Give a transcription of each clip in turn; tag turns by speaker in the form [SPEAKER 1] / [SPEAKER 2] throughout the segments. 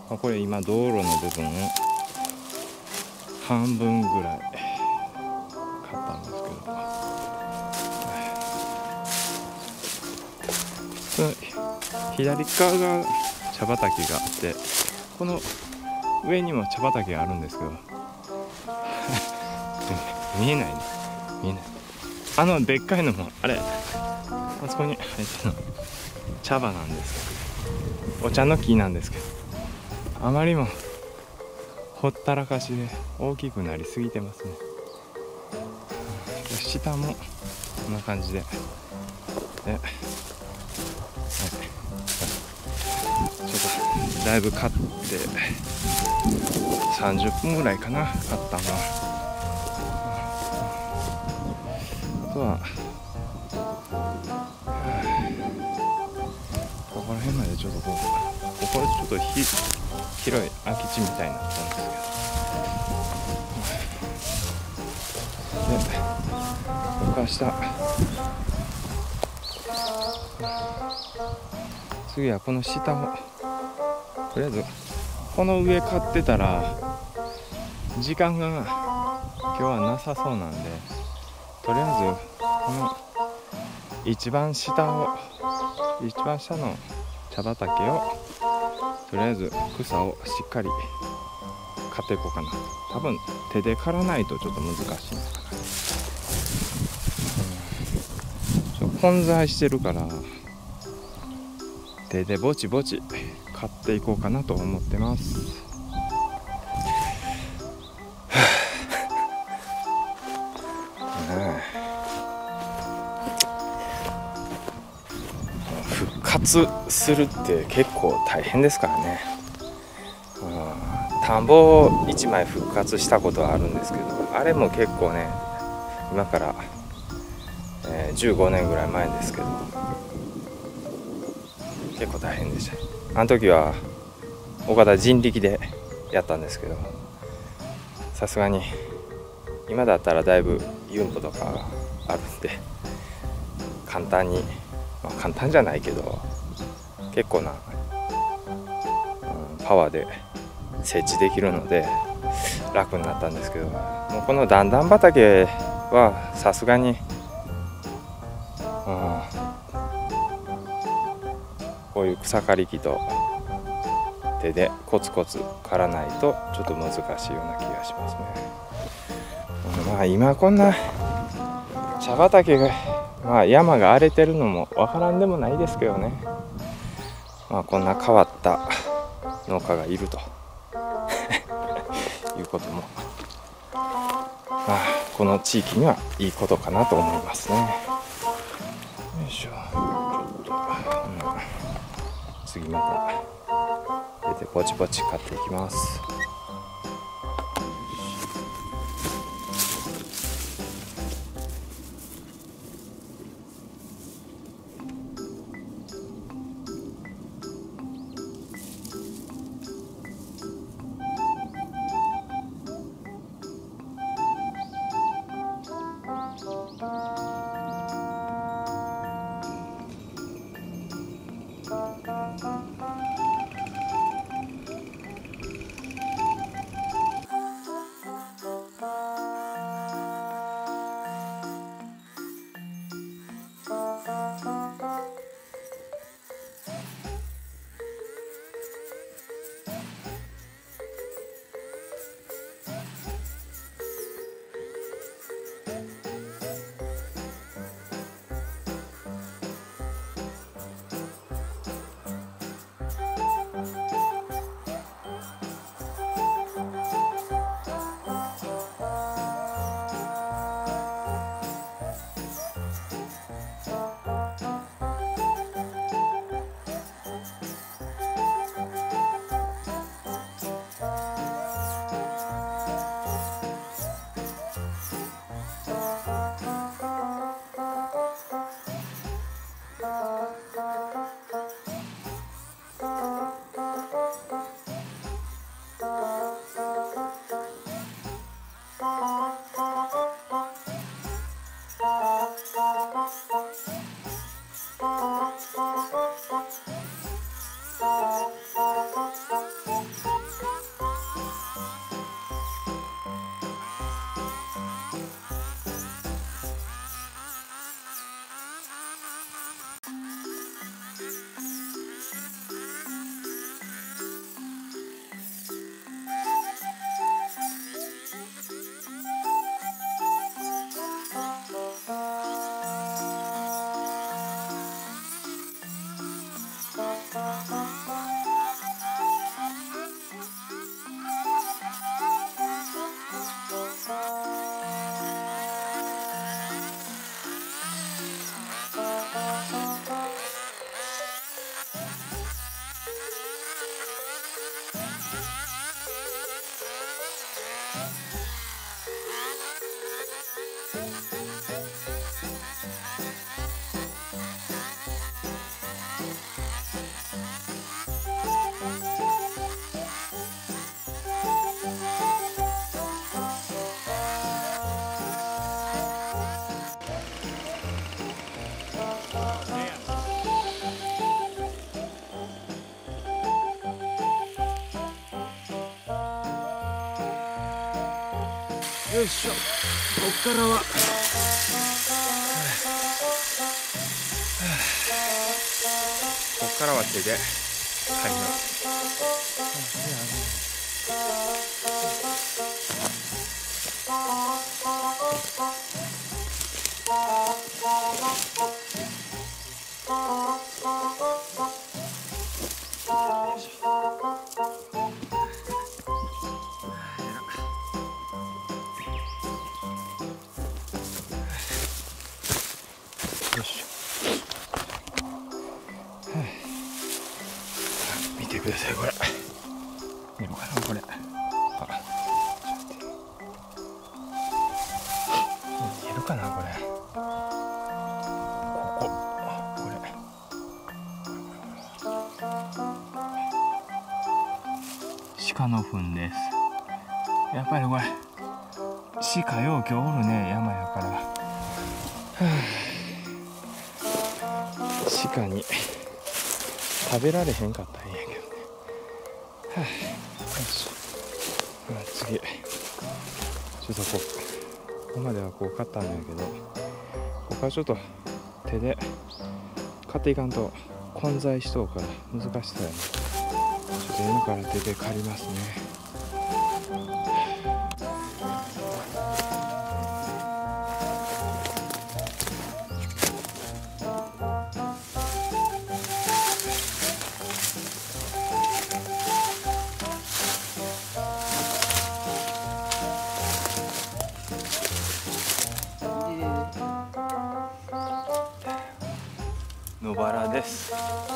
[SPEAKER 1] これ今道路の部分を半分ぐらい買ったんですけど、左側が茶畑があって、この上にも茶畑があるんですけど見えないね、見えない。でっかいのもあれ、あそこに入ってるの茶葉なんですけど、お茶の木なんですけど、あまりにもほったらかしで大きくなりすぎてますね。下もこんな感じで、ちょっとだいぶ買って30分ぐらいかな、買ったのは。あとはここら辺までちょっとここちょっと広い空き地みたいになったんですけど、で僕は次はこの下をとりあえずこの上買ってたら時間が今日はなさそうなんで、とりあえずこの一番下の茶畑をとりあえず草をしっかり刈っていこうかな。多分手で刈らないとちょっと難しいのかな。混在してるから手でぼちぼち刈っていこうかなと思ってます。復活するって結構大変ですからね。田んぼを1枚復活したことはあるんですけど、あれも結構ね、今から、15年ぐらい前ですけど、結構大変でした。あの時は岡田人力でやったんですけど、さすがに今だったらだいぶユンボとかあるんで簡単に、簡単じゃないけど結構な、パワーで設置できるので楽になったんですけど、もうこの段々畑はさすがに、こういう草刈り機と手でコツコツ刈らないとちょっと難しいような気がしますね。今こんな茶畑が、山が荒れてるのもわからんでもないですけどね。こんな変わった農家がいるということも、この地域にはいいことかなと思いますね。よいしょ。ちょっと、次また出てぼちぼち買っていきます。 よいしょ。こっからはこっからは手で刈ります。よいしょ。見てください、これ見えるかな、これ。見えるかな、これ。これ鹿の糞です。やっぱりこれ鹿よう今日おるね、山やから。鹿に食べられへんかったんやけどね。よし、次ちょっとここまではこう買ったんやけど、ここはちょっと手で買っていかんと混在しとうから難しそうやね。ちょっと今から手で借りますね。野原です。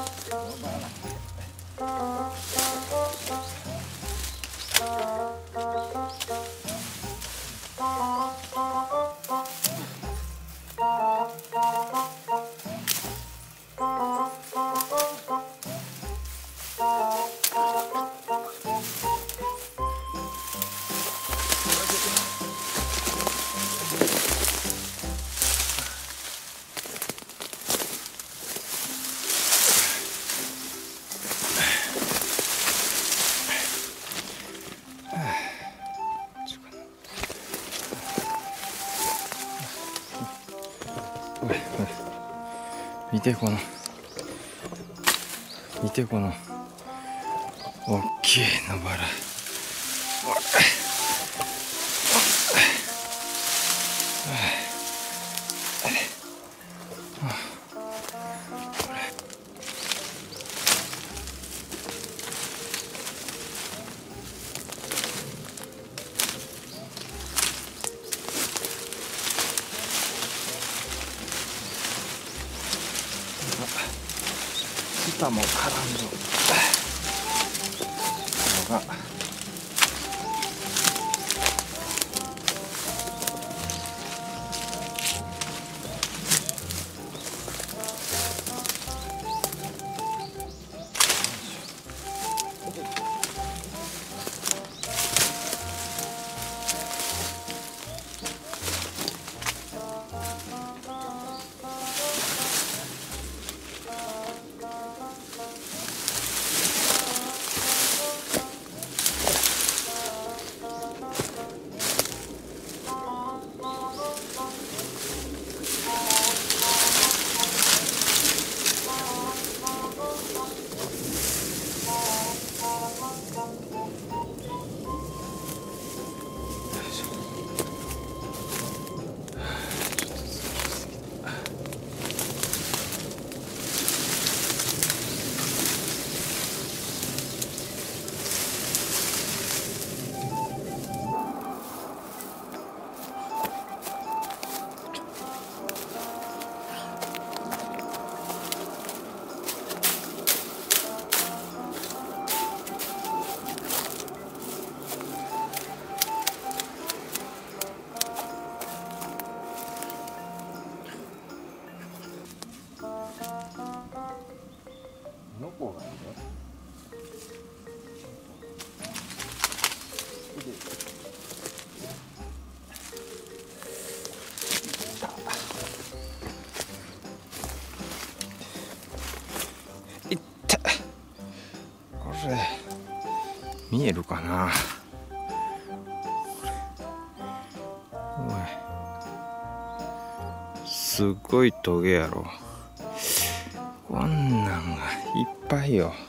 [SPEAKER 1] 見てこの大きい野原。下も絡んどのが見えるかな。 すっごいトゲやろ。こんなんがいっぱいよ。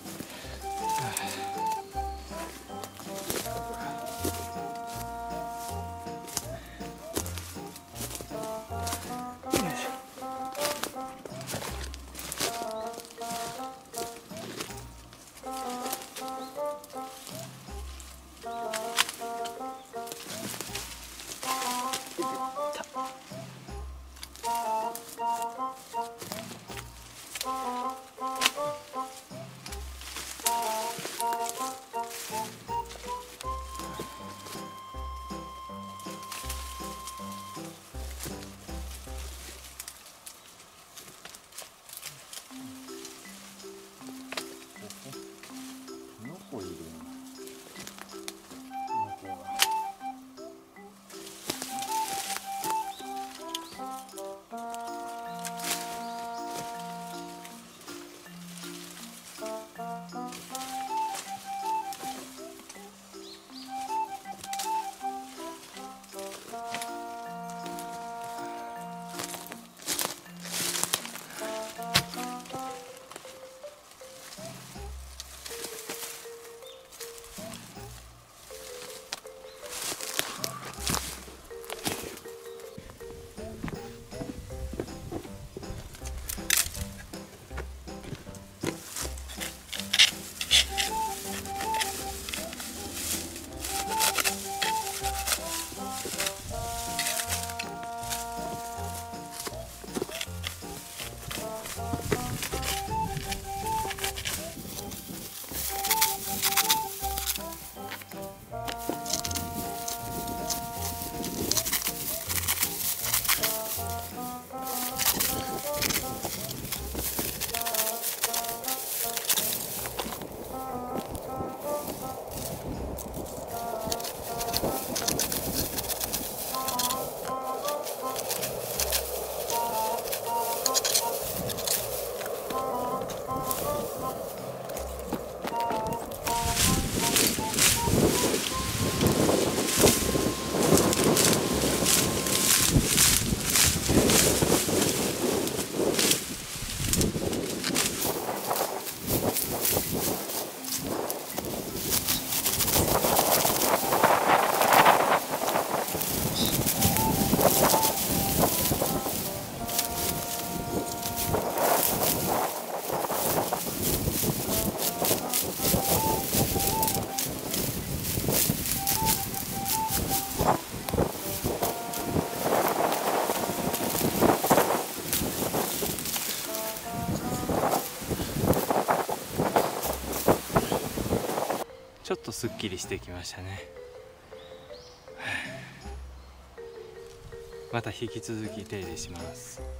[SPEAKER 2] ちょっとすっきりしてきましたね。また引き続き手入れします。